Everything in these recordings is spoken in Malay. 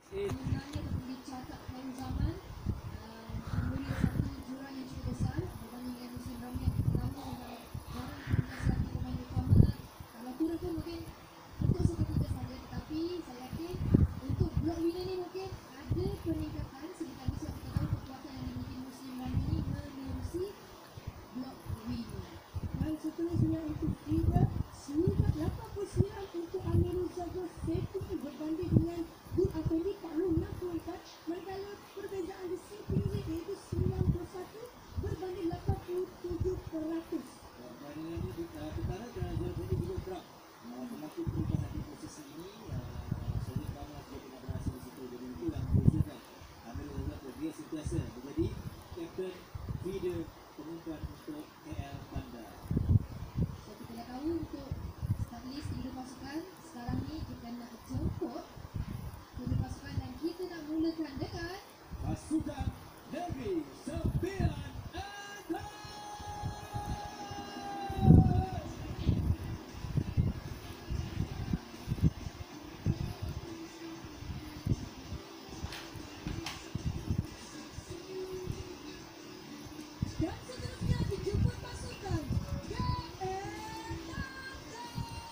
Sebenarnya dapat dicatat hari zaman mempunyai satu jurang yang cukup besar berbanding dengan musim ramai yang pertama yang jarang berinteraksi lagi pemain utama. Kalau turun pun mungkin untuk seketika saja, tetapi saya yakin untuk blok winner ni mungkin ada peningkatan sedikit lagi sebab kita tahu kekuatan yang dimiliki musim ramai ini menerusi blok winner. Dan seterusnya itu tidak sehingga 89 untuk Amirul Zaghur setting berbanding dengan Gur Afendi 46.4, manakala perbezaan di setting ini iaitu 91 berbanding 87%. Perbandingan ini perkara dan jadi juga kerap termasuk perubahan di posisi ini. Saya Ramos dia pernah berhasil di situ, jadi itu yang membezakan Amirul Zaghur. Dia sentiasa menjadi kapten feeder pengumpulan untuk KL Bandar. So kita dah tahu untuk start list kedua pasukan. Sekarang ni kita nak jemput kedua pasukan dan kita nak mulakan dengan Pasukan Negeri Sembilan Atlas. Dan seterusnya dijemput pasukan KL Bandar.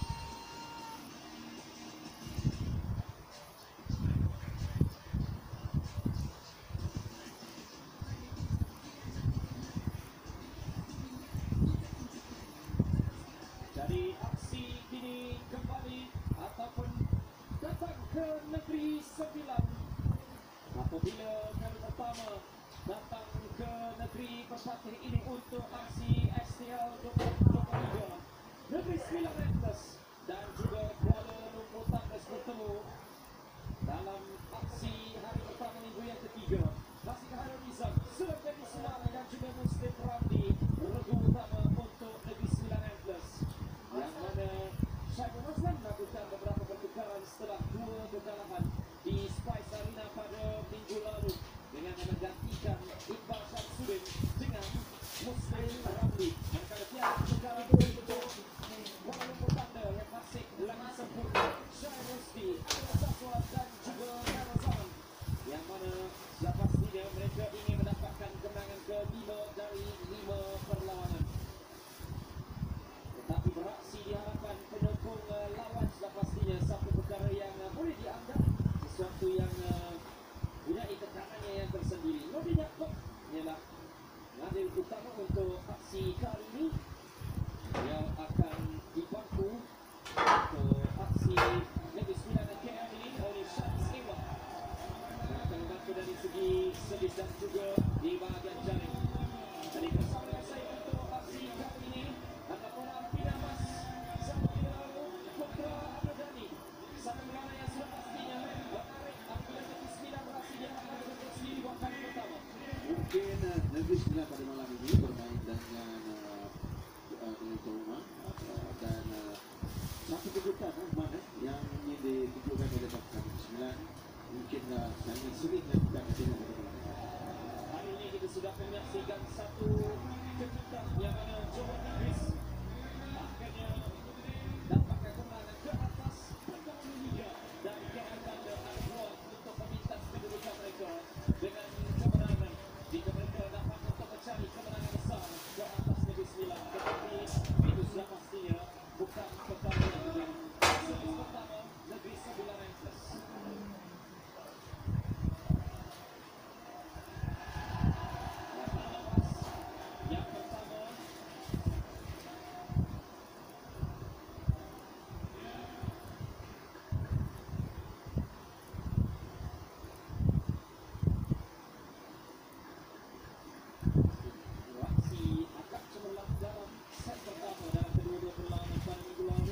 Dari aksi kini kembali ataupun datang ke Negeri Sembilan apabila kali pertama datang ke negeri berpatih ini untuk aksi STL 2023 Negeri Sembilan Atlas dan juga Kuala Lumpur Thunders bertemu dalam aksi hari pertama minggu yang ketiga. Masih Harun Nizam, Sulaiman Islam dan juga Muslim Ramli regu utama untuk Negeri Sembilan Atlas yang mana Syaiful Roslan melakukan beberapa pertukaran setelah dua kekalahan di Spice Arena pada minggu lalu dengan menggantikan Iqbal Syamsuddin dengan Muslim Ramli. Manakala tiada pertukaran untuk Kuala Lumpur Thunder yang masih lagi sempurna Syai Rusdi, Anas Aswad dan juga Narazan yang mana sudah pastinya mereka ingin mendapatkan kemenangan ke-5 dari 5 perlawanan. Tetapi beraksi diharapkan pendukung lawan sudah pastinya satu perkara yang boleh dianggap sesuatu yang punya tekanannya yang tersendiri. Nordin Yaakob ialah pengadil utama untuk aksi kali ini yang akan dibantu untuk aksi Negeri Sembilan dan KL ini oleh Syams Iwan yang akan membantu dari segi servis dan juga di bahagian jaring. Jadi bersama dengan saya untuk aksi kali ini adalah Pola Pinamas Sambil Putra Abdul satu pelana yang sudah pastinya menarik apabila Negeri Sembilan beraksi di hadapan untuk sendiri buat kali pertama. Mungkin Negeri Sembilan pada malam ini bermain dengan tuan rumah dan satu kejutan mana yang ingin ditunjukkan oleh pasukan Negeri Sembilan. Mungkin sangat sering lakukan dengan Hari ini kita sudah menyaksikan satu kejutan yang mana Johor Idris akhirnya dapatkan kemenangan ke atas pertama liga dan KL Bandar ada peluang untuk memintas kedudukan mereka dengan kemenangan jika mereka dapat untuk mencari kemenangan besar ke atas Negeri Sembilan. Tetapi itu sudah pastinya bukan perkara yang mudah. Servis pertama Negeri Sembilan Atlas. Yang pertama beraksi agak cemerlang dalam set pertama dalam kedua-dua perlawanan pada minggu lalu.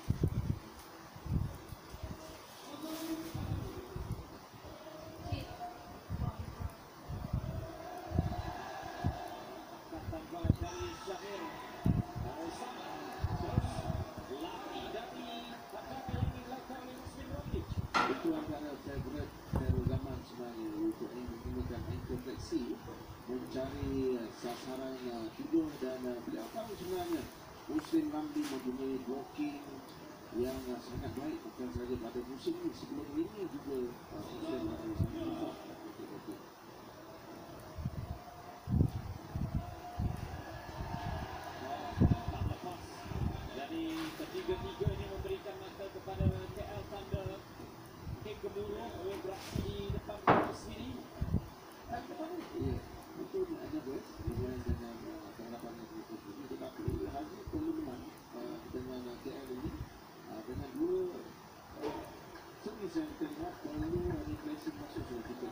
Angkatan baik dari Syahir sama terus lari dari attack yang dilakukan oleh Muslim Ramli. itu antara favorite Khairul Zaman sebenarnya untuk menggunakan anchor fleksi mencari sasaran tidur dan beliau tahu sebenarnya Muslim Ramli mempunyai blocking yang sangat baik bukan sahaja pada musim ini, sebelum ini juga Muslim beraksi di depan gol sendiri. Dan kembali Ya, itu ada bos dengan penerapan yang cukup ini, tetapi Haji perlu menang dengan KL ini dengan dua servis yang terlihat perlu ada pressing masuk ke kita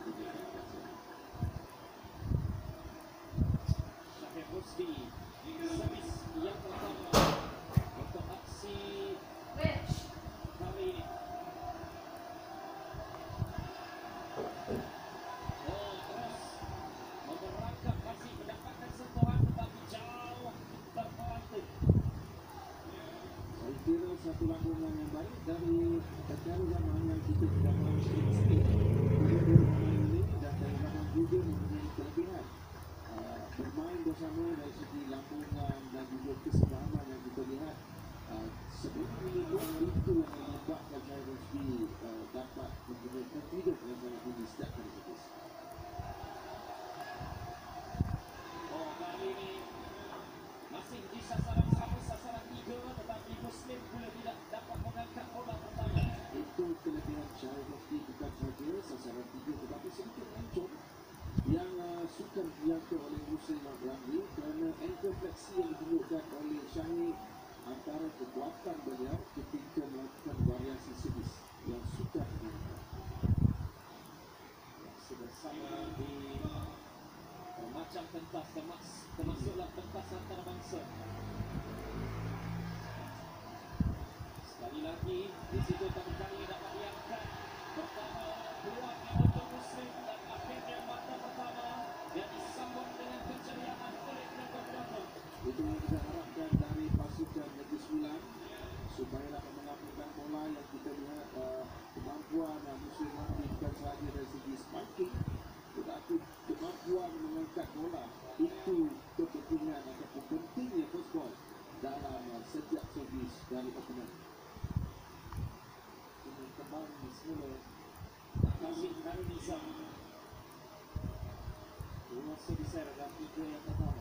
Syahir Rusdi, servis yang pertama untuk aksi kali ini. Terus memerangkap masih mendapatkan sentuhan tetapi jauh terpelanting. Saya kira satu lambungan yang baik dari Tegar Zaman yang kita tidak mahu sikit ini dan dari zaman juga mempunyai kelebihan bermain bersama dari segi lambungan dan juga kesepahaman yang kita lihat sebelum ini pun itu yang menyebabkan saya Rusdi dapat mempunyai confidence yang sangat tinggi setiap kali servis. Kali ini masih di sasaran sama, sasaran 3, tetapi Muslim pula tidak dapat mengangkat bola pertama. Itu kelebihan Syahir Rusdi, bukan saja sasaran 3 tetapi sedikit hancur yang sukar dijangka oleh Muslim Ramli kerana ankle fleksi yang ditunjukkan oleh Syahir antara kekuatan beliau ketika melakukan variasi servis yang sukar dijangka. Bersama di macam pentas termasuklah pentas antarabangsa. Sekali lagi di situ kembali dapat diangkat pertama peluangnya untuk Muslim dan akhirnya mata pertama yang disambung dengan keceriaan oleh penonton. Itu yang kita harapkan dari pasukan Negeri Sembilan supaya dapat mengamankan bola yang kita lihat kemampuan Muslim Ramli bukan sahaja dari segi spiking tetapi kemampuan mengangkat bola itu kepentingan ataupun pentingnya first ball dalam setiap servis dari opponent. Ini kembali semula Kasih Nizam. Dua servisar dalam 3 yang pertama.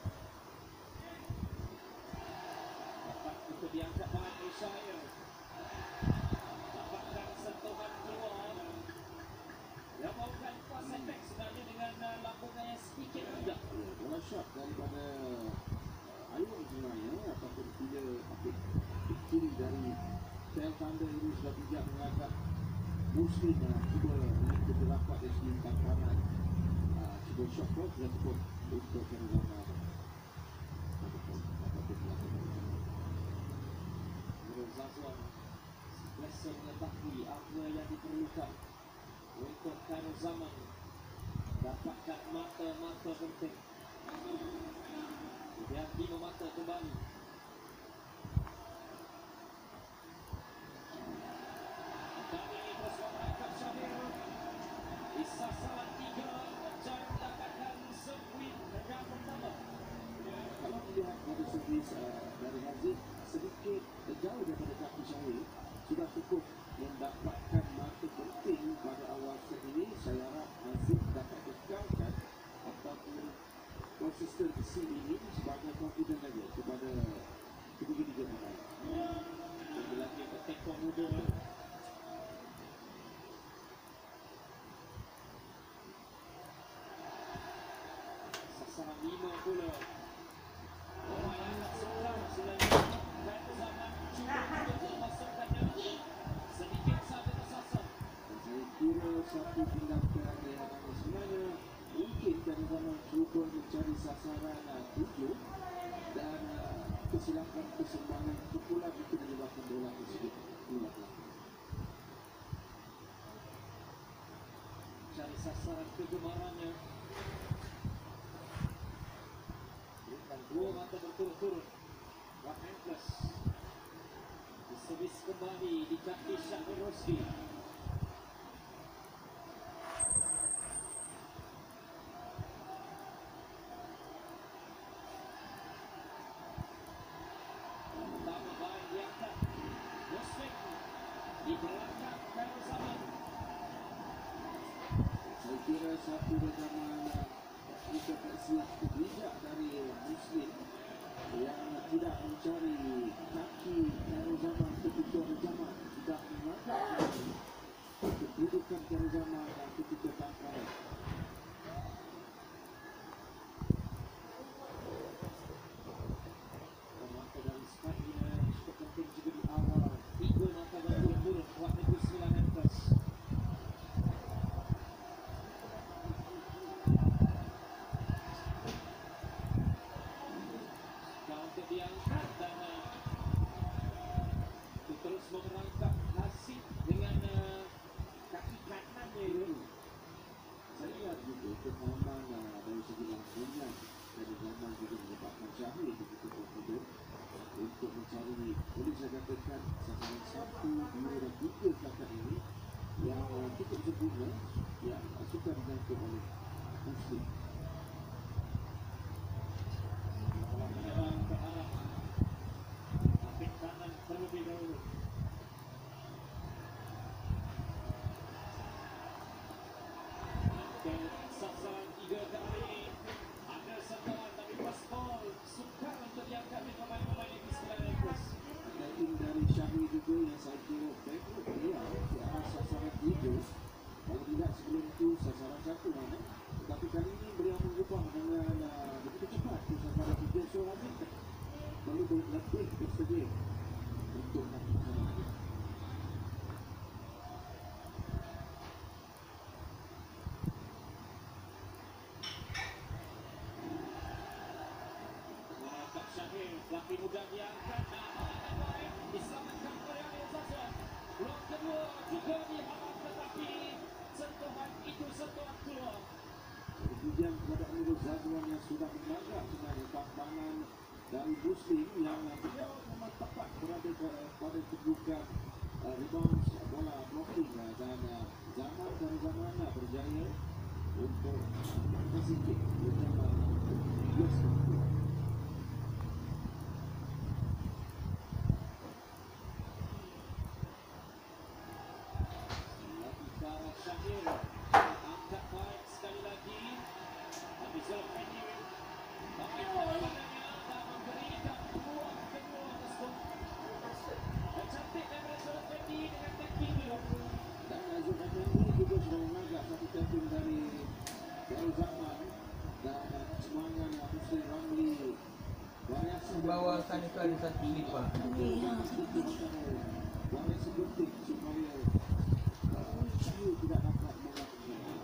Dapat untuk diangkat bahan Syahir. Dapatkan sentuhan keluar. Dia maukan pas efek sebenarnya dengan lambungan yang sedikit rendah. Bola shot daripada Ayun sebenarnya ataupun tidak apik kiri dari Tel Thunder ini sudah tidak mengangkat Muslim cuba kita dapat dari segi kanan cuba shot pun sudah cukup untuk Arizona Menurut Zazwan biasa mengetahui apa yang diperlukan untuk Khairul Zaman dapatkan mata-mata penting. Kemudian 5 mata kembali. Kali ini terus merangkap Syahir di sasaran 3 mencari mendapatkan sekuit yang pertama. kalau melihat pada servis dari Haziq sedikit jauh daripada kaki Syahir sudah cukup mendapatkan mata penting pada awal set ini. Saya harap Haziq dapat kekalkan ataupun konsistensi ini sebagai confident lagi kepada ketiga-tiga pemain. Lagi-lagi petekong muda. Sasaran 5 pula. Orang yang tak suka selain Khairul Zaman cuba untuk memasukkannya. Sedikit saja tersasar. Saya kira satu tindakan yang sebenarnya mungkin Khairul Zaman cuba mencari sasaran 7 dan kesilapan keseimbangan pukulan itu menyebabkan bola tersebut pulang. Cari sasaran kegemarannya. Berikan 2 mata berturut-turut. Right hand plus. Diservis kembali di kaki Syahir Rusdi. Pertama baik diangkat. Muslim di belakang Khairul Zaman. Saya kira satu rekaman intervensi yang bijak dari Muslim yang tidak mencari kaki Khairul Zaman ketika Zaman tidak mengangkat dudukan Khairul Zaman dan ketika tangkaran. Maka dari stamina cukup penting juga di awal. 3 mata berturut-turut buat Negeri Sembilan Empress. Untuk diangkat dan terus memerangkap Hasib dengan kaki kanannya itu. Saya lihat juga pemahaman dari segi langsungnya dari zaman juga menyebabkan Syahir begitu berhidup untuk mencari, boleh saya katakan sasaran 1, 2 dan 3 setakat ini yang cukup sempurna yang suka digantung oleh Muslim. Menyerang ke arah kaki kanan terlebih dahulu. Dan sasaran 3 kali ini ada sentuhan tapi paspol sukar untuk diangkat oleh pemain-pemain Negeri Sembilan Empress. Ada tim dari Syahir juga yang saya kira backwood dia di arah sasaran 3. Kalau tidak sebelum itu sasaran 1 mana. Tetapi kali ini beliau mengubah dengan begitu cepat ke sasaran 3. So Razif perlu lebih bersedia untuk melakukan itu. Laki muda diangkat diselamatkan oleh Amir Zazwan. Blok kedua juga diharap tetapi sentuhan itu sentuhan keluar. Pujian kepada Amir Zazwan yang sudah melanggar dengan tangan dari Muslim yang beliau memang tepat berada pada kedudukan rebound bola blocking dan zaman dari zaman berjaya untuk sedikit bersama yes. Syahir angkat baik sekali lagi. Tapi Zulfani pakai badannya dan memberikan peluang kedua tersebut. Dan cantik daripada Zulfani dengan tackling dulu. Dan Zulfani juga sudah menangkap satu tackling dari Khairul Zaman dan semangat Muslim Ramli. Bawakan itu ada satu lipat. Variasi penting supaya Syahir tidak dapat melakukan.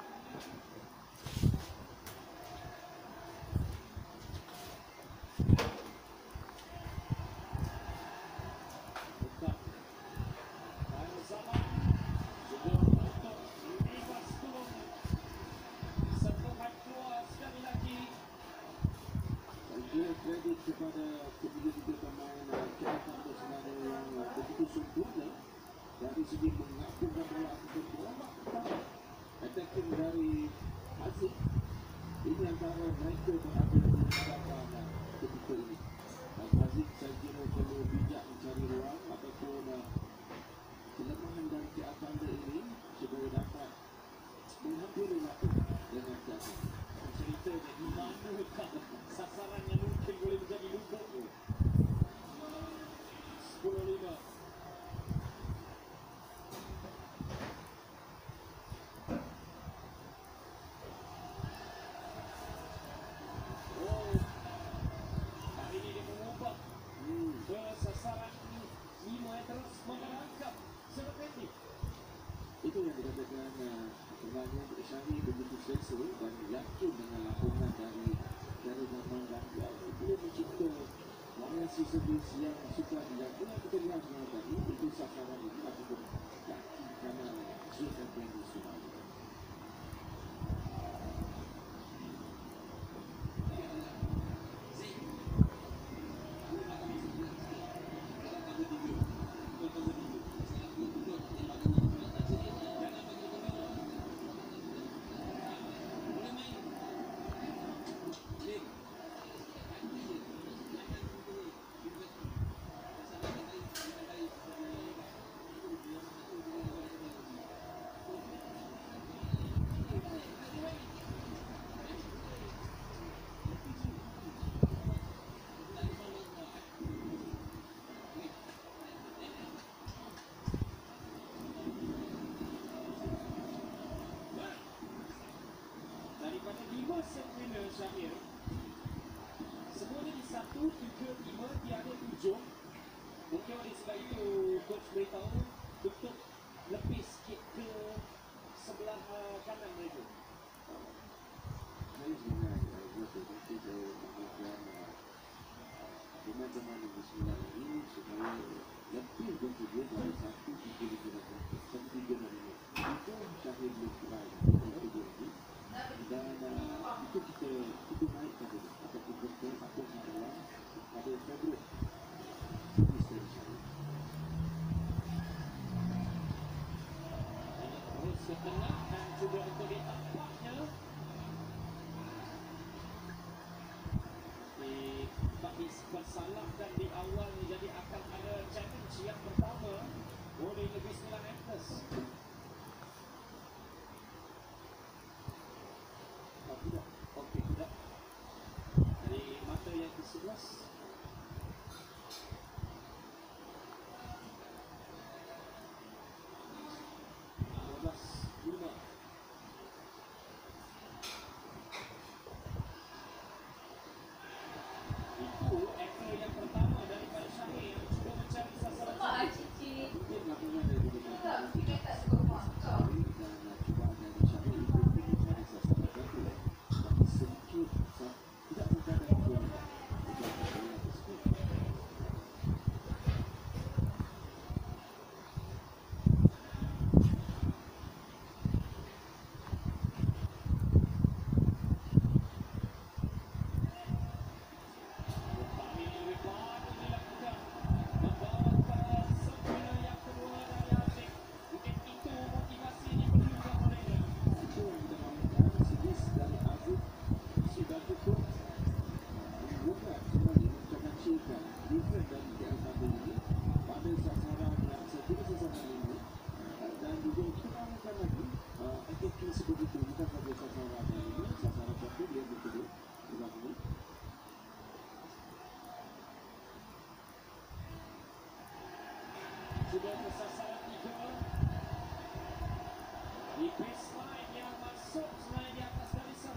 Khairul Zaman juga untuk Univers turun. Sentuhan keluar sekali lagi. Saya kira kredit kepada ketiga-tiga pemain catatan sebenarnya yang begitu sempurna dari segi mengakukan bola ataupun bola attacking dari Haziq. Ini antara mereka berada di hadapan ketika ini. Dan Haziq saya kira perlu bijak mencari ruang ataupun kelemahan dari catatan ini supaya dapat menghampiri waktu dengan catatan. Cerita di mana sasaran yang mungkin boleh menjadi lubuk 10-5. Sasaran 5 yang terus memerangkap Zulfani. Itu yang dikatakan sebenarnya Syahir begitu selesa dan yakin dengan lakonan dari Zaman dan dia mencipta variasi servis yang suka dilakukan. Kita lihat sebenarnya tadi itu sasaran ini ataupun kaki kanan Zulfani Suhaili. Syahir. Semuanya di 1, 3, 5, tiada 7. Mungkin oleh sebab itu coach beritahu untuk lebih sikit ke sebelah kanan mereka. Saya sebenarnya tapi saya mahukan pemain-pemain di sembilan ini supaya lebih bersedia dari 1, 3, 3 hari ini. Itu Syahir belum try dan itu kita naikkan dulu ataupun kita akan dalam pada Februari dari Syahir. Terus ke tengah dan cuba untuk ditampaknya. Tapi bersalahkan di awal, jadi akan ada challenge yang pertama oleh Negeri Sembilan Antlers. Tidak, okey tidak. Dari mata yang ke-11. Sudah ke sasaran 3 di baseline yang masuk sebenarnya di atas garisan.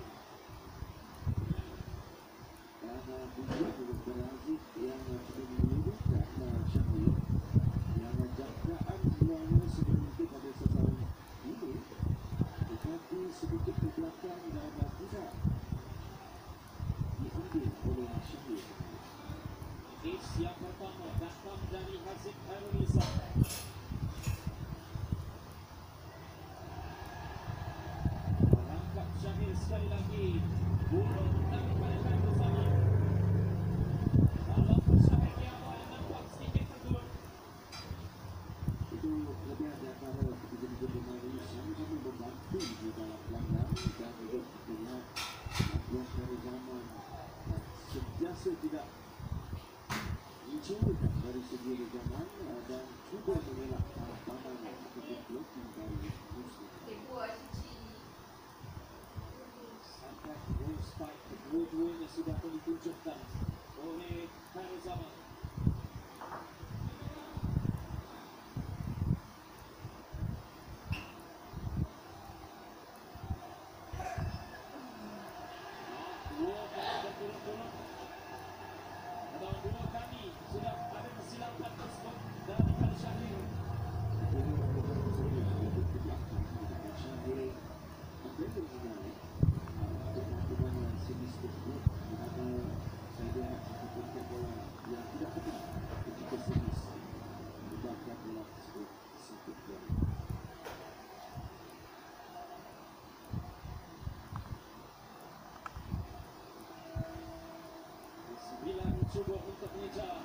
Karena juga Beraziz yang sudah menurunkan Syahir yang jangkaan sebenarnya sedikit pada sasaran ini, tetapi sedikit ke belakang dan tidak diambil oleh Syahir. Ace yang pertama datang dari Haziq Hairunisa. Merangkap Syahir sekali lagi. Bola datang kepada Hairunisa. Dalam Syahir di awal nampak sedikit terturun. Itu lebih ada antara ketiga-tiga pemain ini sama-sama membantu di dalam pelanggan dan juga kita lihat Abdullah dari zaman sentiasa tidak mencurikan dari segi zaman dan cuba mengelak pandangan ataupun blocking dari Muslim. Sangat goal spike kedua-duanya sudah pun ditunjukkan oleh Khairul Zaman. Dua kali berturut-turut atau 2 kali sudah ada kesilapan tersebut dari Khalid Syahir. Jadi mereka bersama ke belakang dengan Syahir ambil sebenarnya pemain-pemain yang segi tersebut di mana saya lihat ataupun bola yang tidak tepat ketika servis menyebabkan bola tersebut sakit jari. Sembilan cuba untuk mengejar.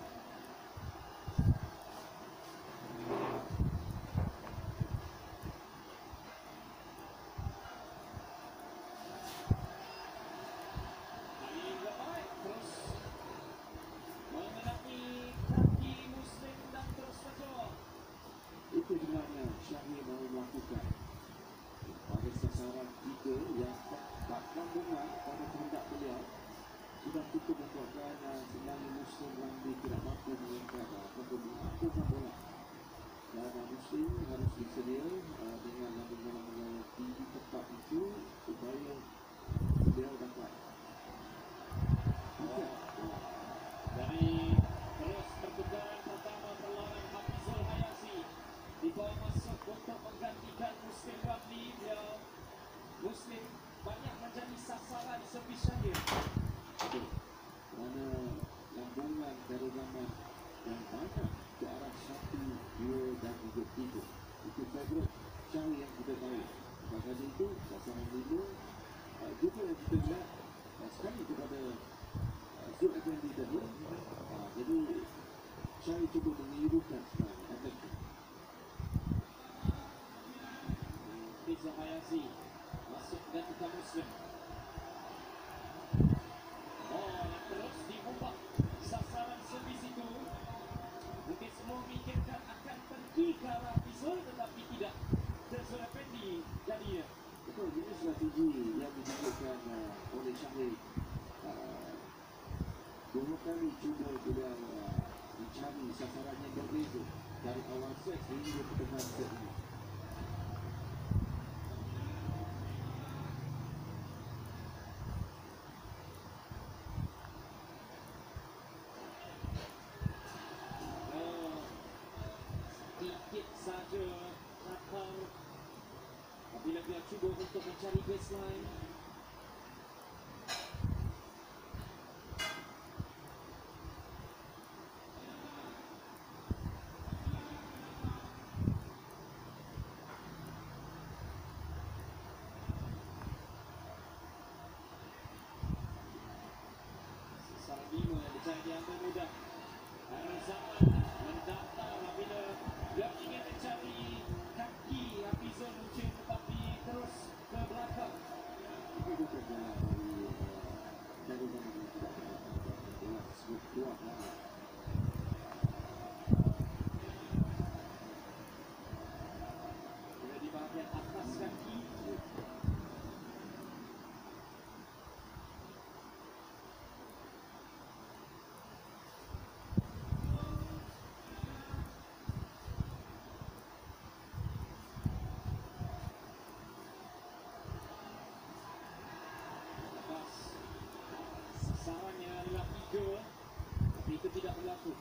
Kali ini baik terus mengenai kaki Muslim dan terus terjauh. Itu sebenarnya Syahir mahu melakukan pada sasaran 3 yang tak sambungan pada kehendak beliau sudah cukup membuatkan sebenarnya Muslim Ramli tidak mampu mengejar ataupun mengakukan bola. Dan Muslim harus bersedia dengan bola-bola tinggi tepat itu supaya beliau dapat beliau Muslim banyak menjadi sasaran servis Syahir. Betul. Kerana lambungan teroraman yang banyak ke arah 1, 2 dan juga 3. Itu favorite Syahir yang kita tahu. Maka itu sasaran 5 juga yang kita lihat sekali kepada Zul Effendi tadi. Jadi Syahir cuba menirukan sebenarnya. Riza Hayazi masuk dan buka Muslim. Oh, yang terus diubah sasaran servis itu. Mungkin semua memikirkan akan pergi ke arah Fizul, tetapi tidak. Zul Effendi jadinya. Betul, ini strategi yang ditunjukkan oleh Syahir. 2 kali cuba beliau mencari sasaran yang berbeza dari awal set hingga pertengahan set ini. Sedikit saja nakal apabila dia cuba untuk mencari baseline. Sasaran 5 yang dicari diambil mudah. Aaron Zaman mendaftar apabila dia ingin mencari kaki Hafizul mungkin, tetapi terus ke belakang. Itu bukan jalan dari teroraman yang tidak bola tersebut kuat lah. Bila di bahagian atas kaki, lepas sasarannya adalah 3, tapi itu tidak berlaku.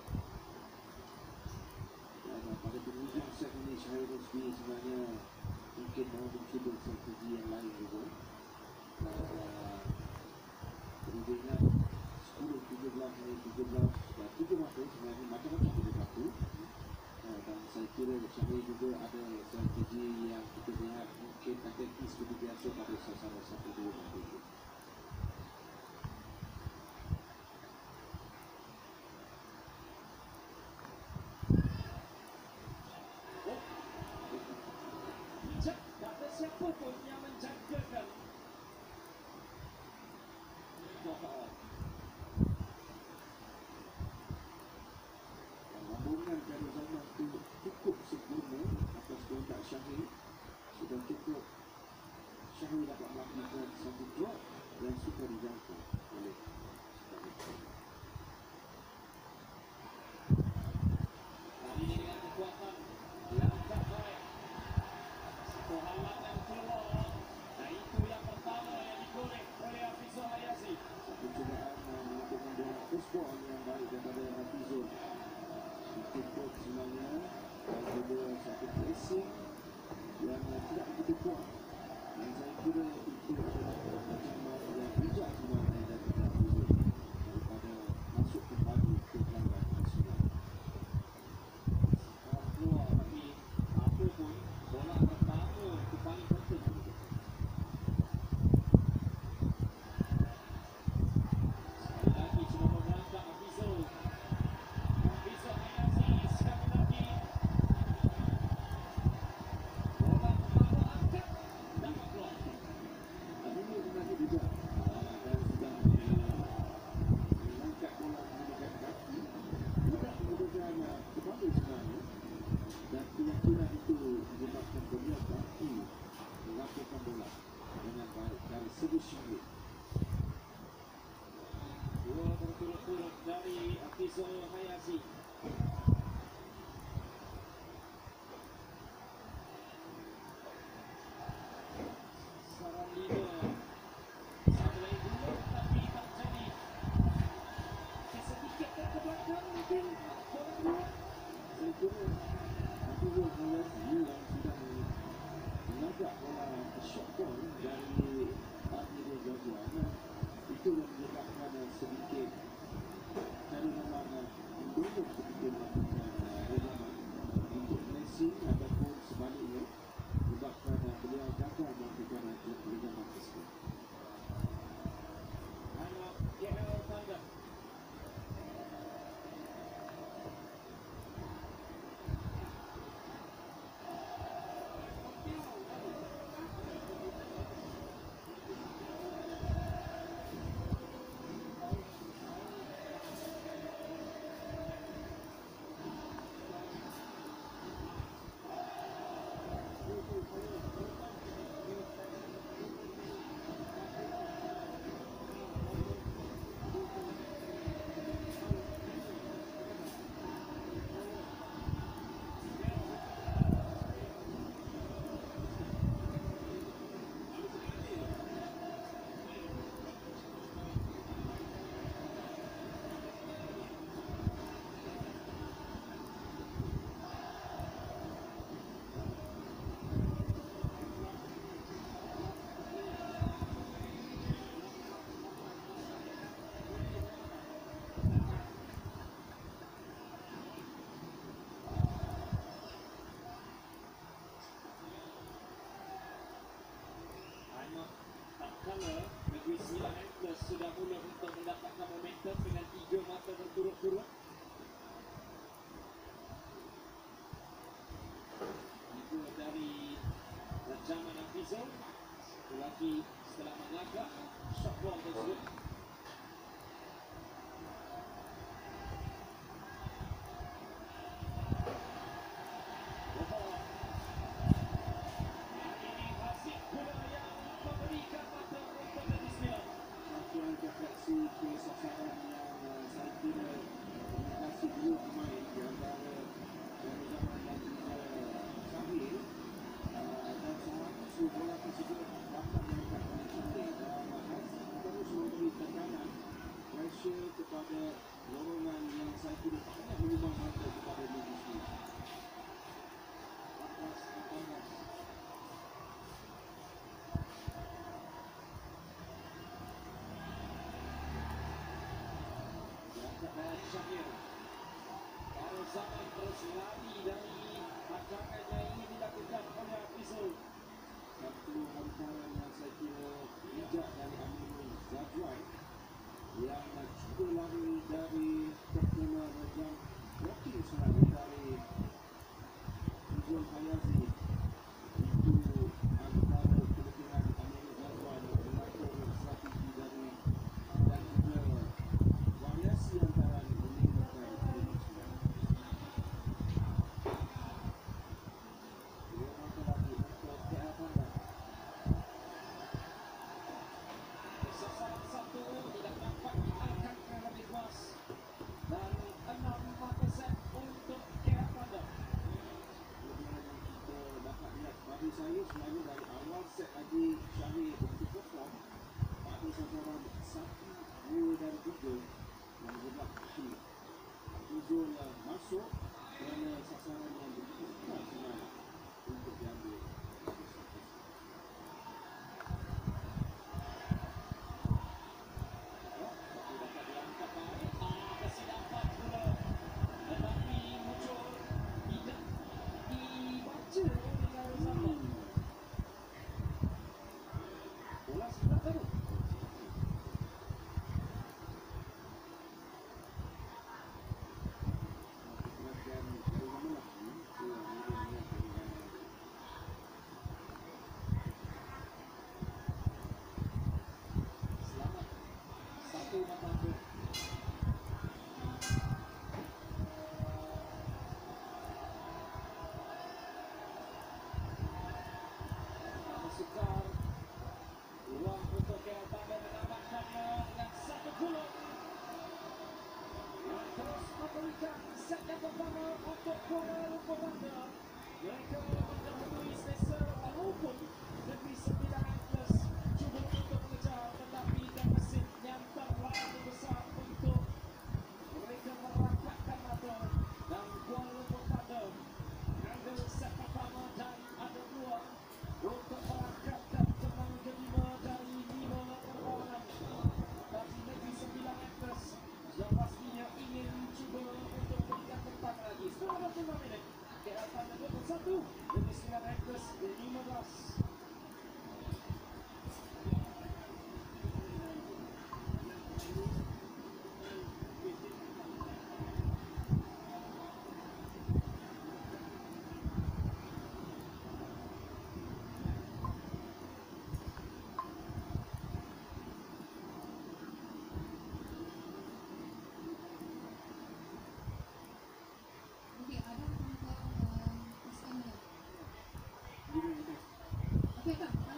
Dan pada penghujung set ini Syahir Rosdi sebenarnya mungkin mahu mencuba strategi yang lain juga. Perlu diingat 10, 13, 13 dan 3 mata sebenarnya macam-macam boleh berlaku. Dan saya kira Syahir juga ada strategi yang kita lihat mungkin taktis seperti biasa pada sasaran 1, 2 dan 3. Bijak, tak ada siapa pun yang menjagakan. Wah, Lambungan pada zaman itu cukup sempurna atas kehendak Syahir. Sudah cukup Syahir dapat melakukan satu drop yang suka dijangkau oleh Syahir. kali ini dengan kekuatan yang tak baik. Satu halangan keluar, dan itu yang pertama yang digolek oleh Hafizul Hayazi. Satu cubaan melakukan bola pushball yang baik daripada Hafizul. Cukup sebenarnya dan juga satu pressing yang tidak begitu kuat. Dan saya kira itu adalah ancaman yang bijak sebenarnya daripada Hafizul daripada masuk kembali ke pelanggan nasional. Orang keluar, tapi apa pun bola pertama itu paling penting. Sekali lagi cuba memberangkat Hafizul. Hafizul Hayazi sekali lagi. Bola pertama angkat, dapat keluar. Ini sebenarnya bijak dan sudah mengangkat bola menggunakan kaki, tidak menggunakan kepala sebenarnya, dan keyakinan itu menyebabkan beliau berhenti melakukan bola dengan baik dari segi Syahir. Dua berturut-turut dari Hafizul Hayazi. Sasaran 5. Satu lagi dulu, tapi tak jadi. Sedikit ke belakang mungkin bola keluar. Saya kira Hafizul Hayazi yang sudah mengajak bola gol dari Amirul Zazuan. Itu yang menyebabkan sedikit cara memang mendorong sedikit melakukan redaman untuk Messi ataupun sebaliknya menyebabkan beliau gagal melakukan redaman tersebut. Anak KL Tanda. Kala Negeri Sembilan Antlers sudah mula untuk mendapatkan momentum dengan 3 mata berturut-turut. Itu dari Rajaman Hafizul, lelaki setelah melagak shot ball tersebut. Refleksi ke sasaran yang saya kira komunikasi dua pemain di antara Zaman dan juga Syahir dan seharusnya bola tersebut dapat meningkatkan cantik dan terus memberi tekanan pressure kepada dorongan yang saya kira banyak menyumbang mata kepada Negeri Sembilan. 14-18. Syahir. Kalau Zaman terus lari dari pacangannya ini dilakukan oleh Hafizul. Satu hantaran yang saya kira bijak dari Amirul Zazuan yang cuba lari dari terkena rejam blocking serangan dari Izul Hayazi. Itu antara kelebihan Amirul Zazuan mengatur strategi dari dan juga variasi antara meninggalkan Negeri Sembilan. Dia mampu lagi untuk KL Tanda. Sasaran satu tidak dapat diangkatkan lebih keras dan 6 untuk KL Tanda. Kemudian kita dapat lihat bagi saya sebenarnya dari awal set lagi Syahir begitu perform pada sasaran 1, 2 dan 3 yang bergerak kaki. Izul masuk kerana sasaran yang begitu keras sebenarnya untuk diambil. Satu dapat diangkat baik. Kasih dapat pula. Tetapi muncul tidak dibaca oleh Zaman. Bola sudah terus. Pergerakan dari mana lah itu yang kemudian Selamat. Satu mata angka. Sukar. Ruang untuk KL Tanda menambahkannya dengan 1 gol. Dan terus memberikan set yang pertama untuk Kuala Lumpur Thunder. Mereka mendahului Spencer walaupun Negeri Sembilan Antlers cuba untuk mengejar tetapi defisit yang terlalu besar untuk mereka merangkakkan mata dan Kuala Lumpur Thunder ambil set pertama dan ada peluang untuk merangkakkan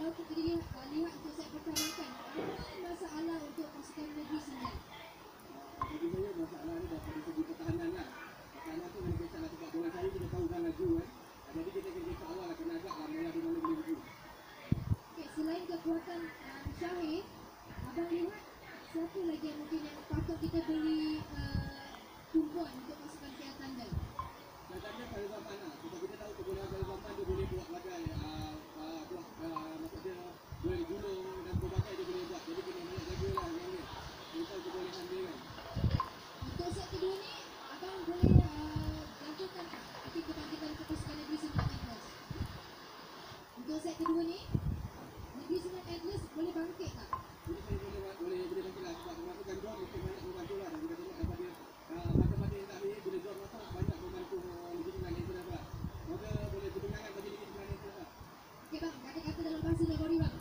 kalau kita lihat untuk set pertandingan, apa masalah untuk pasukan Negeri Sembilan? Bagi saya masalah ni dari segi pertahanan lah. Pertahanan tu bila kita nak tempat bola cari, kita tahu kan laju kan. Jadi kita kena ke awal lah, kena agak lah mula di mana boleh laju. Okay, selain kekuatan Syahir, abang lihat siapa lagi yang mungkin yang patut kita beri tumpuan untuk pasukan KL Tandil? Dan tanda kalau zaman lah, sebab kita tahu kebolehan kalau zaman dia boleh buat bagai maksudnya boleh gulung dan pelbagai dia boleh buat. Jadi kena banyak jaga lah yang ni. Kita tahu kebolehan dia kan. Untuk set kedua ni, abang boleh lakukan tak mungkin kebangkitan untuk pasukan Negeri Sembilan Atlas? Untuk set kedua ni, Negeri Sembilan Atlas boleh bangkit tak? Boleh bangkit lah sebab memasukkan drone mungkin banyak membantu lah. Dan kita tengok daripada mata-mata yang tak habis, bila drone masuk banyak membantu Negeri Sembilan yang dapat. Moga boleh kemenangan bagi Negeri Sembilan yang dapat. Okay bang, kata-kata dalam bahasa Nagori bang.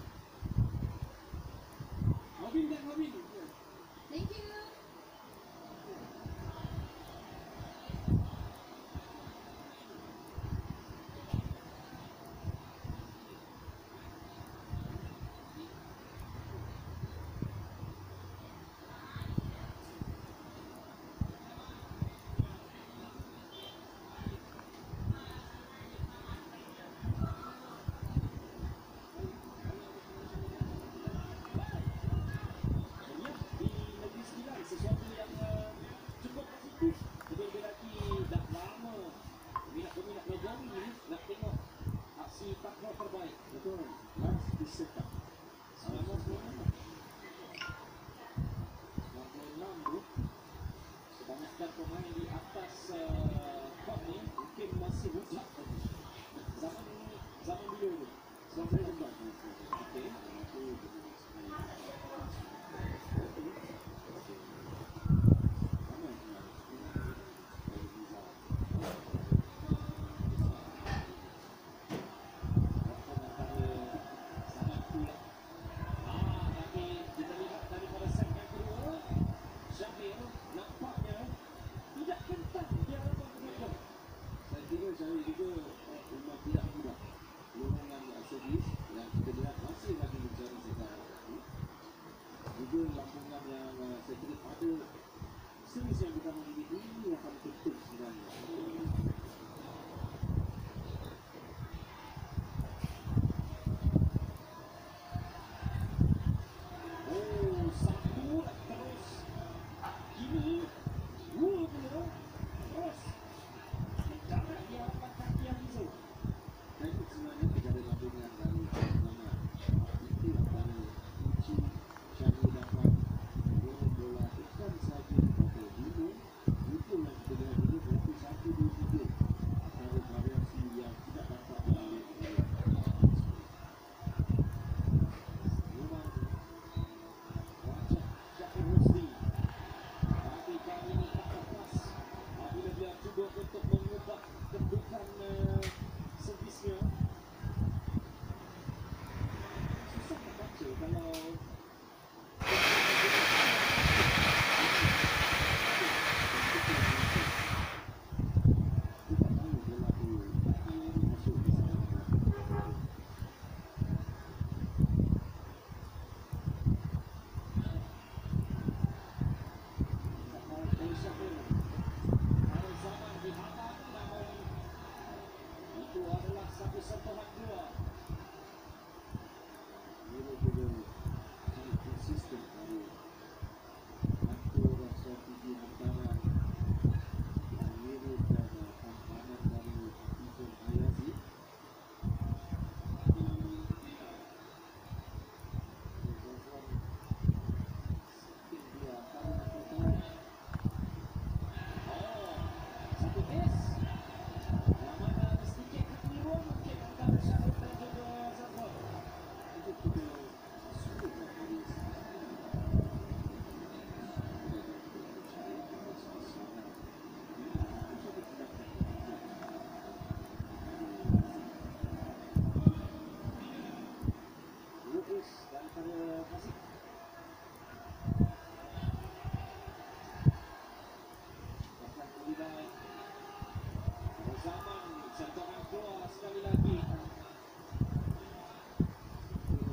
Robin dan Robin. Thank you. Di Negeri Sembilan sesuatu yang cukup positif. Lebih lagi dah lama peminat Nagori ni nak tengok aksi takraw terbaik. Betul. Last disekat. Selama 96 tu kebanyakan pemain di atas kop ni mungkin masih mutlak lagi. Zaman dulu tu. Sebab saya sebab Okey. Tapi kita lihat daripada set yang kedua, Syahir nampaknya tidak kentang dia dapat menang. saya kira saya juga memang tidak mudah. Golongan servis yang kita lihat masih lagi mencari sekarang ini. Juga lambungan yang saya kira pada servis yang kita miliki ini akan penting sebenarnya. Oh, satu terus. Kini dua pula terus. Mendarat di hadapan kaki yang hijau. Dan itu sebenarnya negara lambungan dari nama itu antara kunci Syahir dapat dorong bola bukan sahaja kepada dulu itu yang kita lihat ini berarti 1, 2, 3 antara variasi yang tidak dapat dilalui oleh memang Wajah Syahir Rosli. Tapi kali ini tak lepas apabila dia cuba untuk mengubah kedudukan servisnya. Susah nak baca kalau kita tahu bola itu masuk di sana. oleh Syahir. Kalau zaman dihantam namun itu adalah satu sentuhan dua. Dia juga sangat konsisten dari atur strategi hantaran Amirul dan tampanan dari Hafizul Ayazi. Dia akan melakukan Satu kes. Yang mana ada sedikit kekeliruan mungkin antara Syahir dan juga Zafar. itu kita sulit dari Lukis daripada Hasib. Bahkan Kulidai. Pada zaman sentuhan keluar sekali lagi.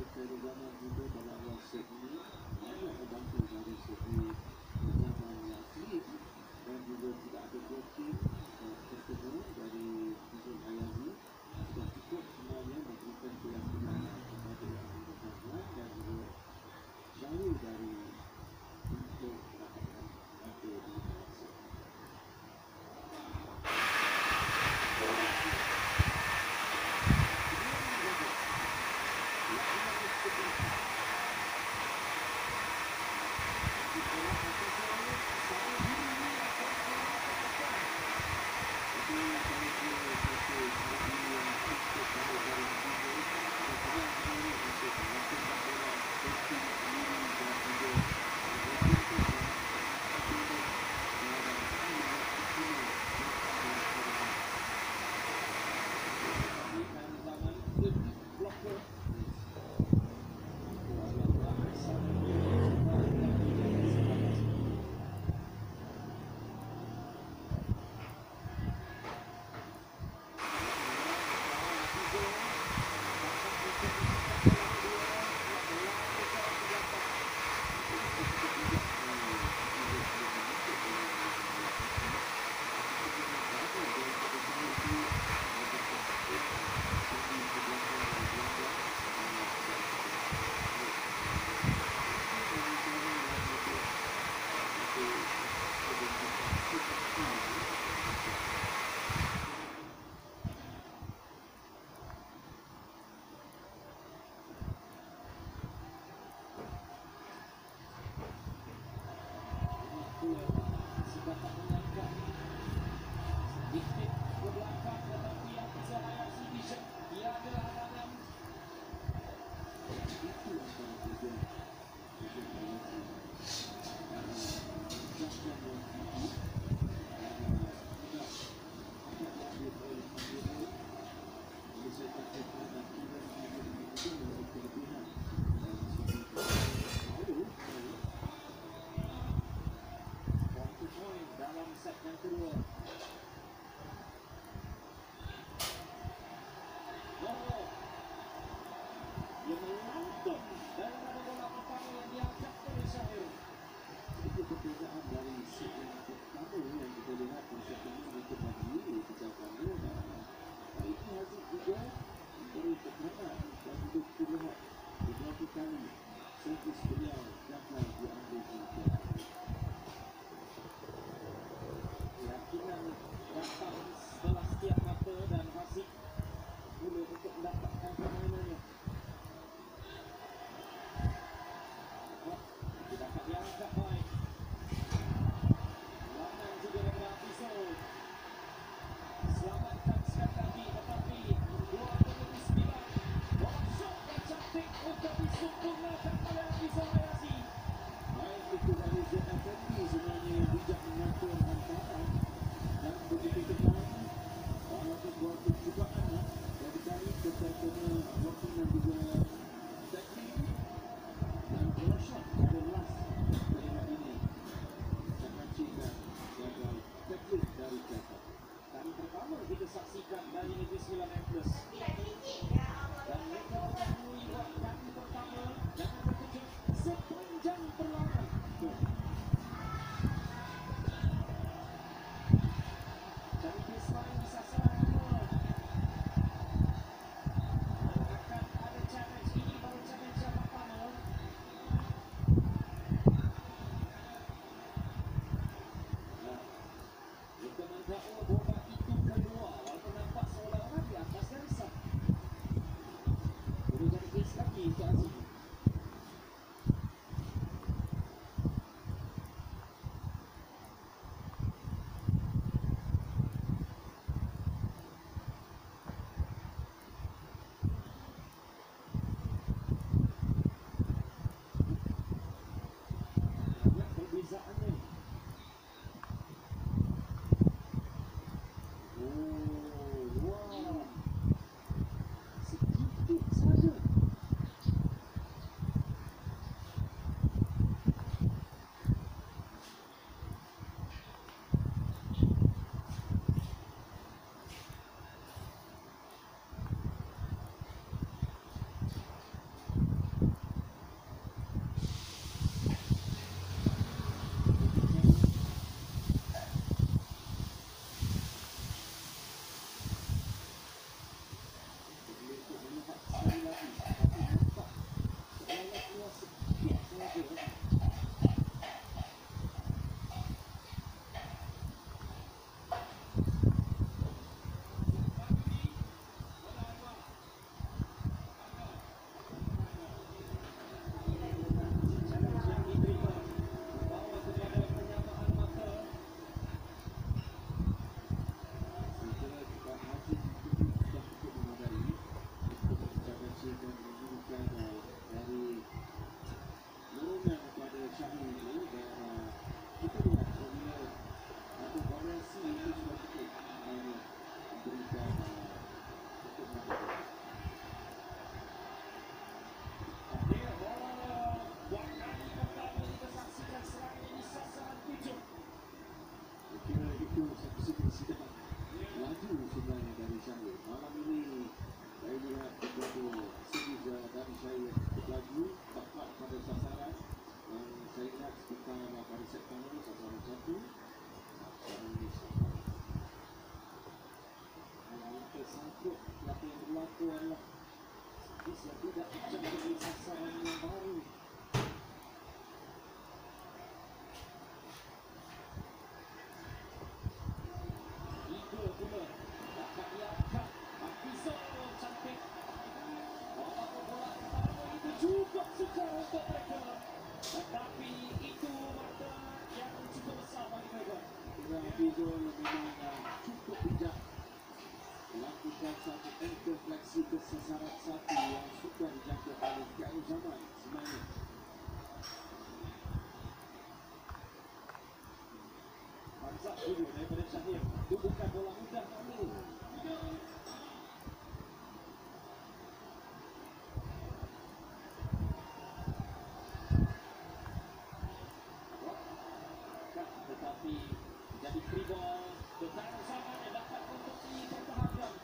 Challenge laju tepat pada sasaran yang saya ingat sekitar pada set pertama sasaran 1. Sekarang ini sasaran yang tersangkut apa yang berlaku adalah bisa tidak menjadi sasaran yang baru. Tiga pula dapat diangkat Hafizo cantik. Walaupun bola pertama itu cukup sukar untuk mereka, tetapi itu mata yang cukup besar bagi mereka. Hafizo memang cukup bijak melakukan satu anchor fleksi ke sasaran 1 yang sudah dijangka oleh Khairul Zaman sebenarnya. Hamzah dulu daripada Syahir. Itu bukan bola mudah namun tetapi jadi free ball. Khairul Zaman yang dapat untuk dipertahankan.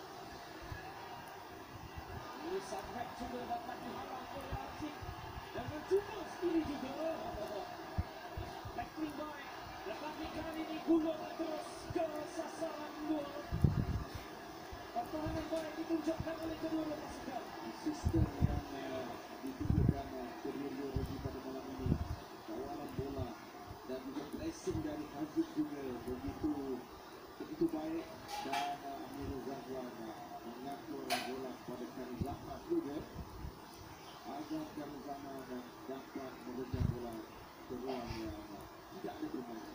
Ini sampai juga dapat dihalang oleh Asyik dan mencuba sendiri juga. Tackling baik, tetapi kali ini gulung terus ke sasaran 2. Pertahanan baik ditunjukkan oleh kedua pasukan. Sistem yang ditunjukkan kedua-dua lagi pada malam ini, kawalan bola dan juga pressing dari Haziq juga begitu baik, dan Amirul Zahwan mengatur bola kepada Khairul Zaman juga agar Khairul Zaman dapat mengejar bola ke ruang yang tidak ada bermain.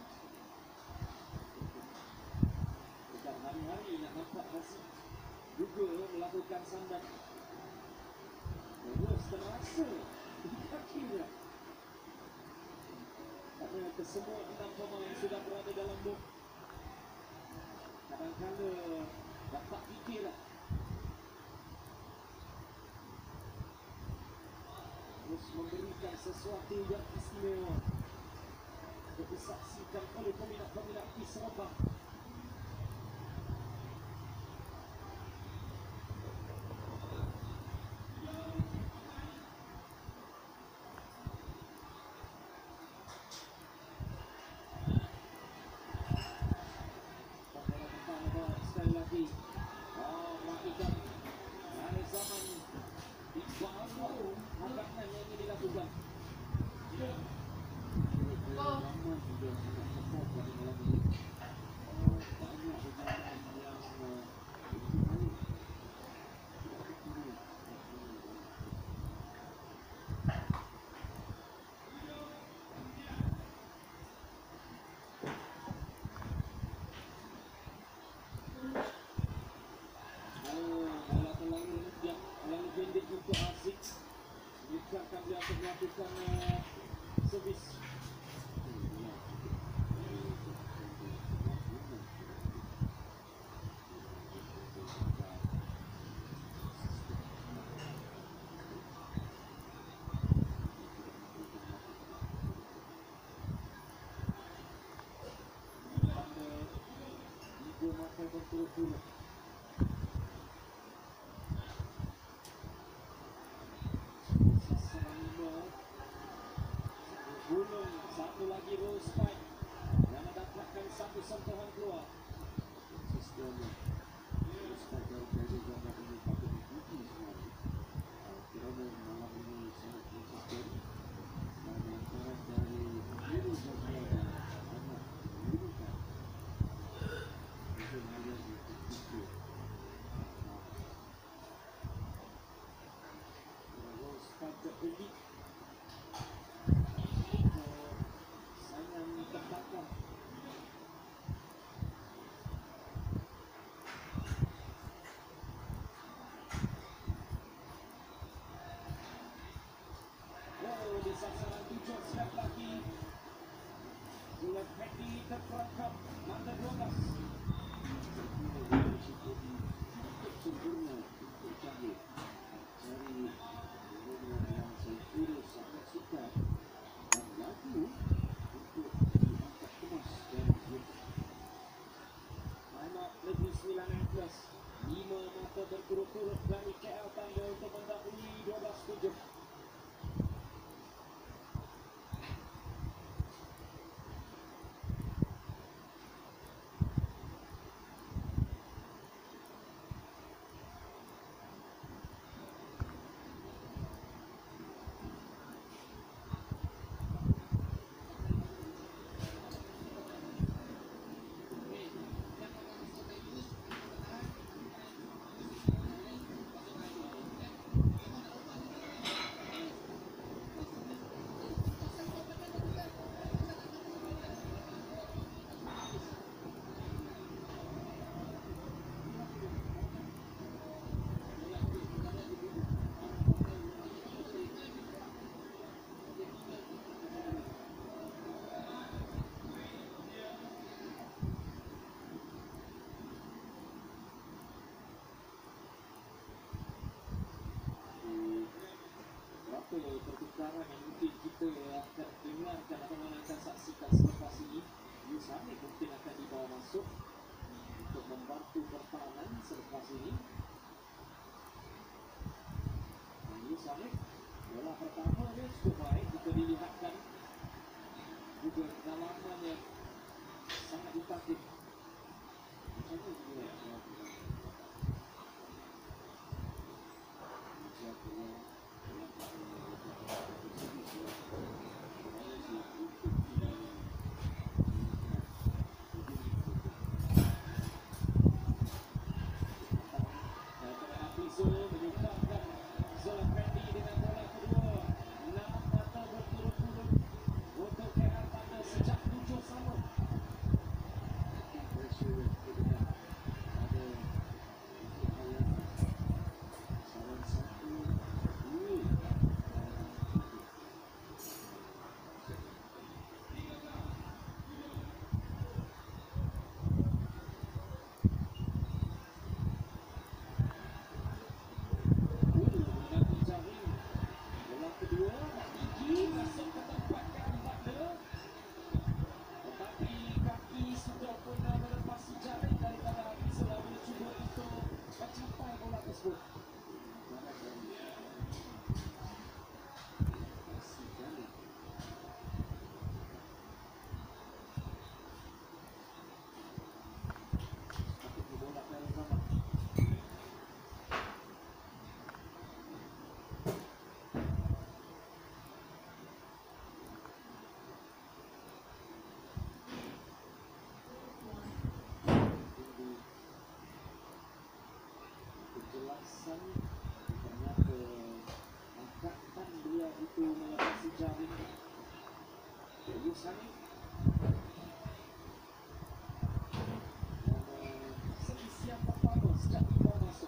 Bukan hari-hari nak nampak Haziq juga melakukan sandang terus terasa di kaki dia, kerana kesemua 6 pemain sudah berada dalam box. Kadang-kadang dapat fikirlah terus memberikan sesuatu yang istimewa untuk disaksikan oleh peminat-peminat di Seremban. Sekali lagi melakukan Khairul Zaman di bawah hadapan yang ini dilakukan. Zaman juga sangat support pada malam ini. Banyak pemain yang bola terlalu pendek untuk Haziq. Bukankan dia untuk melakukan servis. Tiga mata berturut-turut. Sasaran 5. Gunung satu lagi roll spike yang mendapatkan satu sentuhan keluar. Sistem roll spike dari Khairul Zaman ini patut dipuji sebenarnya, kerana malam ini sangat konsisten dan antara dari Khairul Zaman dan anak menggunakan bukan hanya di tiga roll spike terpelik sayang terbakar. Di sasaran 7 siap lagi. Bulan Hedi terperangkap mata 12. Cukup sempurna untuk Syahir dari bola yang saya kira sangat suka dan lagu untuk diangkat kemas dari Zul. Anak Negeri Sembilan Plus 5 mata berturut-turut dari KL Tanda untuk mendahului 12-7. beberapa pertukaran yang mungkin kita akan dengarkan atau akan saksikan selepas ini. Yusani mungkin akan dibawa masuk untuk membantu pertahanan selepas ini. Yusani bola pertama dia cukup baik jika dilihatkan, juga kedalaman yang sangat ditaktik. Macam mana juga ternyata angkatan beliau itu melepasi jaring Yusani seisian pertama sejak dibawa masuk.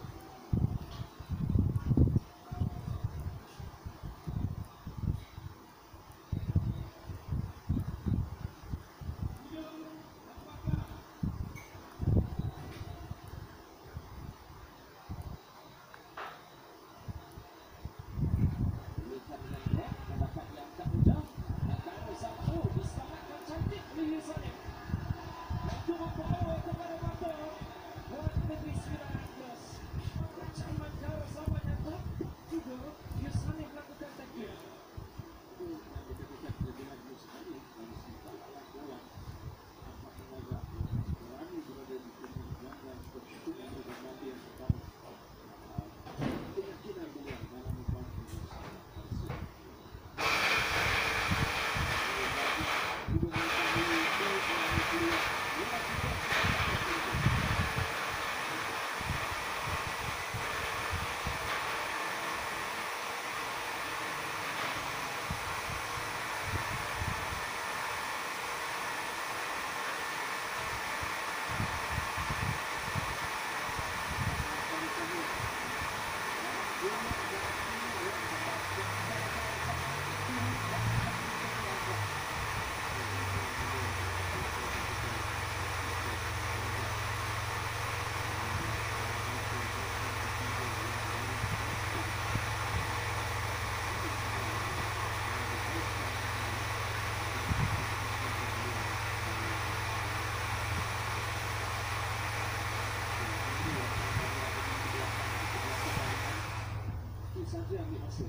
Saja ambil masuk.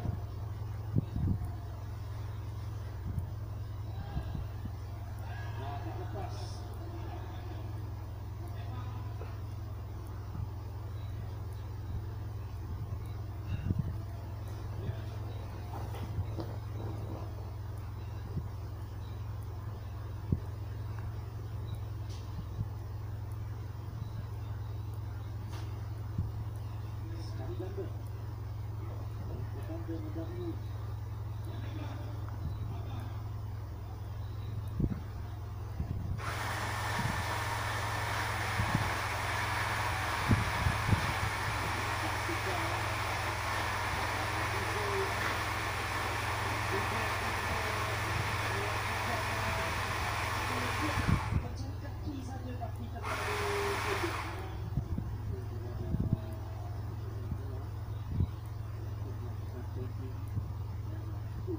Tak lepas. Sekali ganda.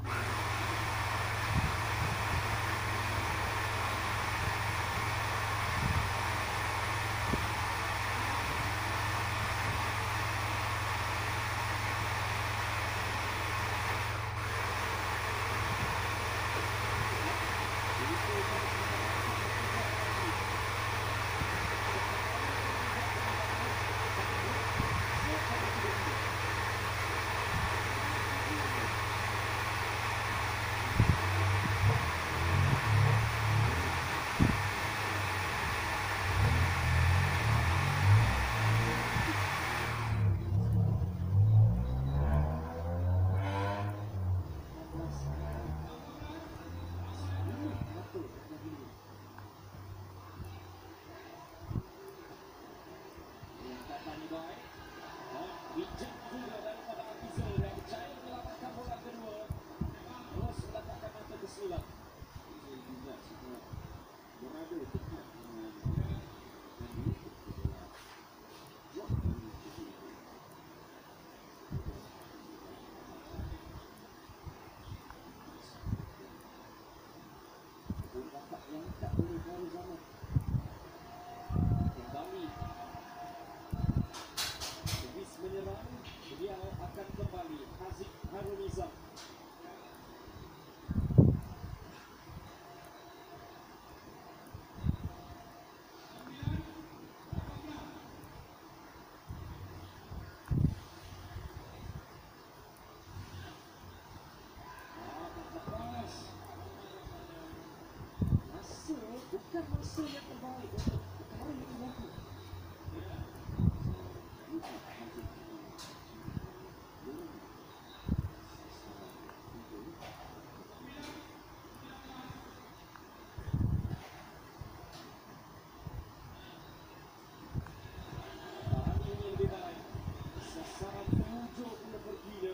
Kembali Lewis menyerang, beliau akan kembali Haziq Harunizam. Bukan masa yang terbaik untuk kembali berlaku. Tahan ini lebih baik. Sasaran penghujung pula bergila.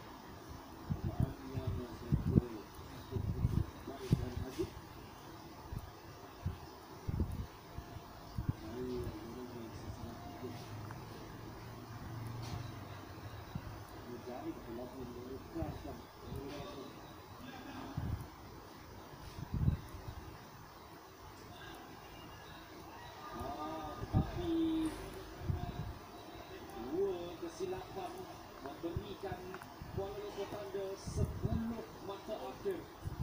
Tetapi dua kesilapan memberikan Kuala Lumpur tanda 10 mata akhir.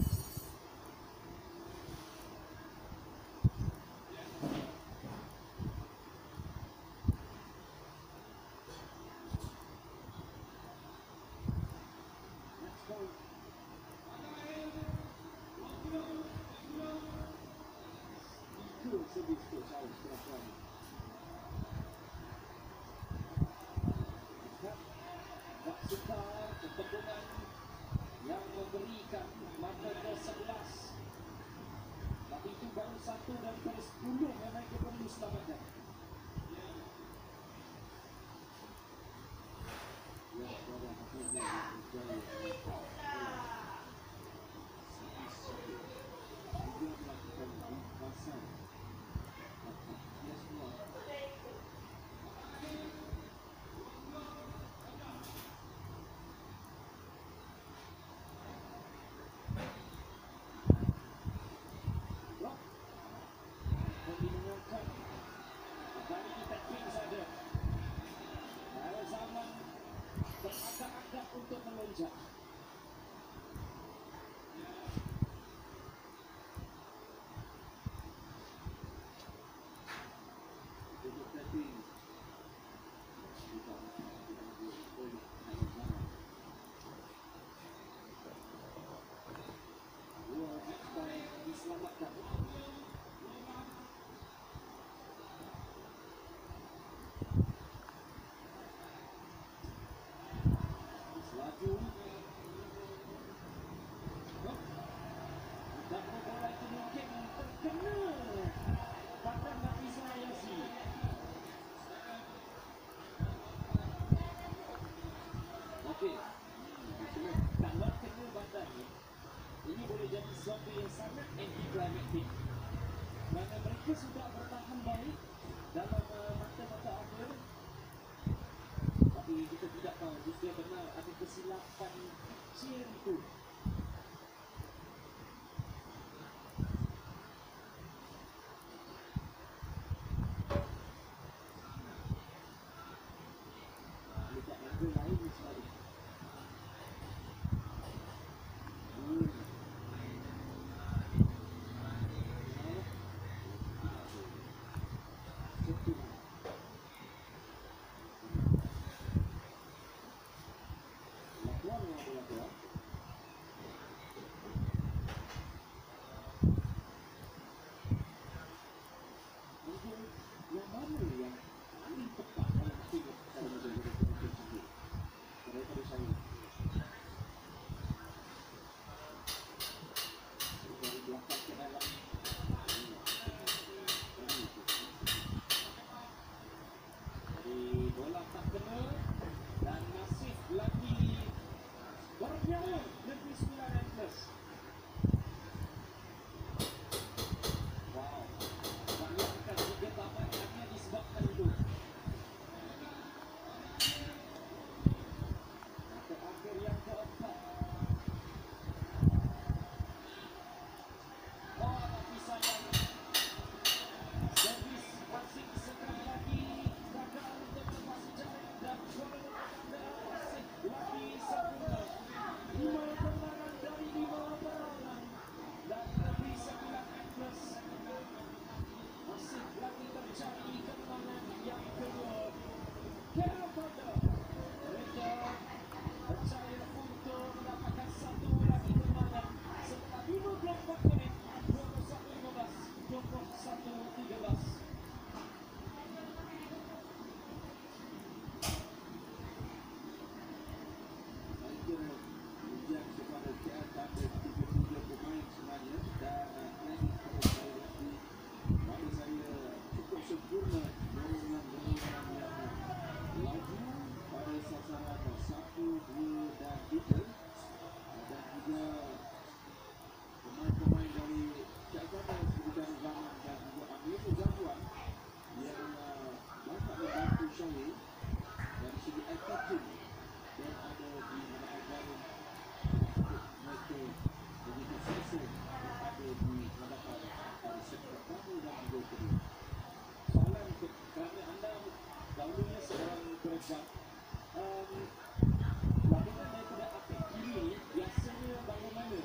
Servis untuk Charles Kerajaan. Tak suka pertempuran yang memberikan mata ke-11. Tapi itu baru satu daripada 10 yang mereka perlu selamatkan. yang pada akhirnya berjaya juga melakukan ringkasan atas dia semua. Membingungkan. Kali kita king saja. Kalau zaman beragak-agak untuk melonjak. Negeri Sembilan Antlers. Wow, bayangkan tiga tamat hanya disebabkan itu. Maka akhir yang keempat. Oh, tapi sayang. Servis wasit sekali lagi gagal untuk melepasi jaring dan suara tanda masih lagi sempurna. 5 kemenangan dari 5 perangan dan Negeri Sembilan Antlers masih lagi tercari kemenangan yang kedua. Daripada mereka percaya untuk mendapatkan satu lagi kemenangan setelah 54 minit 21-15, 21-13. Saya kira ujian kepada KL ada 33 pemain sebenarnya dan ini kalau saya lagi bagi saya cukup sempurna dengan yang laju pada sasaran 1, 2 dan 3 dan juga pemain-pemain dari KL seperti Darul Zaman dan juga Amir Zahuan yang banyak membantu Syahir dari segi attacking dan ada di Madinah Jarum mereka begitu selesa yang ada di hadapan dari set pertama dan juga kedua. Soalan kerana anda dahulunya seorang perencana, laporan daripada aspek kiri ni biasanya bagaimana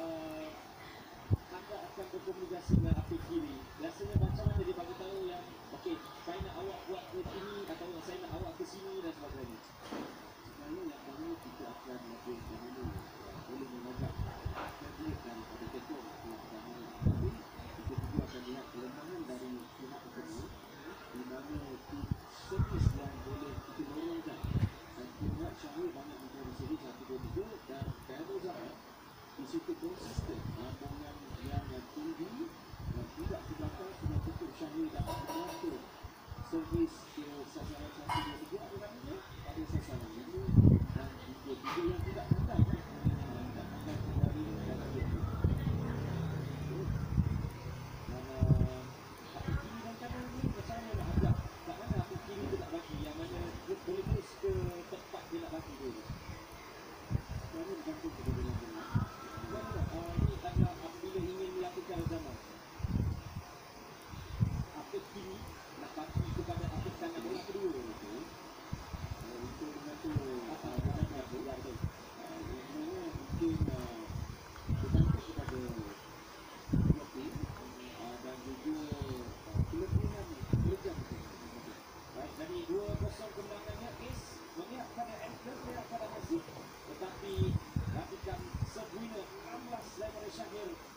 anda akan berkomunikasi dengan aspek kiri? Biasanya macam mana dia bagi tahu yang okey, saya nak awak buat ke sini atau saya nak awak ke sini dan sebagainya. Sebenarnya yang perlu kita akan lebih dahulu boleh mengajak tablet daripada tekong tapi kita juga akan lihat kelemahan dari pihak kedua di mana tim servis yang boleh kita dorongkan dan kita lihat Syahir banyak mencari seri 1-2-3 dan Darul Zaman di situ konsisten lambungan yang tinggi dan tidak terbakar sudah cukup Syahir dapat mengatur servis ke sasaran 1-2-3 orangnya pada sasaran 5 dan 3-3 yang tidak pandai tidak pandai kendali dan begitu dan Aspek kiri dan kanan ni macam mana nak ajak? Kat mana aspek kiri tu nak bagi? Yang mana dia boleh terus ke tempat dia nak bagi tu? sebenarnya bergantung kepada lambungan Ini adalah apabila ingin melakukan zaman. Aspek kiri nak bagi kepada aspek kanan bola kedua itu. itu mengatur Bukan berapa, ya betul. yang mana mungkin bergantung kepada dua tim dan juga kelebihan kerja masing-masing. Baik, jadi 2-0 kemenangannya Ace memihak pada Antlers, memihak pada Nasib. Tetapi rapikan serve winner 16 daripada Syahir